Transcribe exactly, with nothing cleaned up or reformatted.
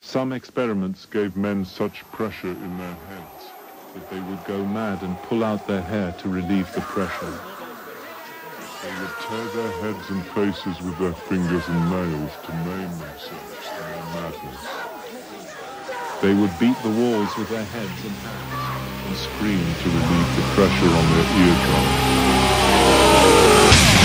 Some experiments gave men such pressure in their heads that they would go mad and pull out their hair to relieve the pressure. They would tear their heads and faces with their fingers and nails to maim themselves in their madness. They would beat the walls with their heads and hands and scream to relieve the pressure on their eardrums.